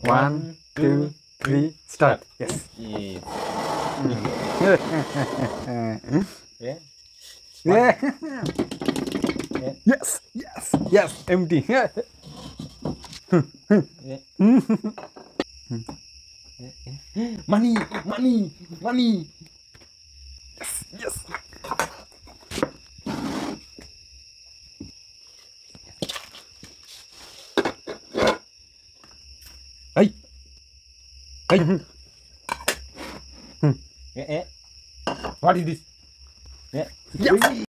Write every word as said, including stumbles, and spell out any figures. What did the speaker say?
One, two, three, start. Yes. Yes. Yeah. Yeah. Yeah. Yes. Yes. Yes. Empty. Yeah. Money, money, money. Yes. Hey. Hey. Yeah, yeah. What is this? Yeah. Yes.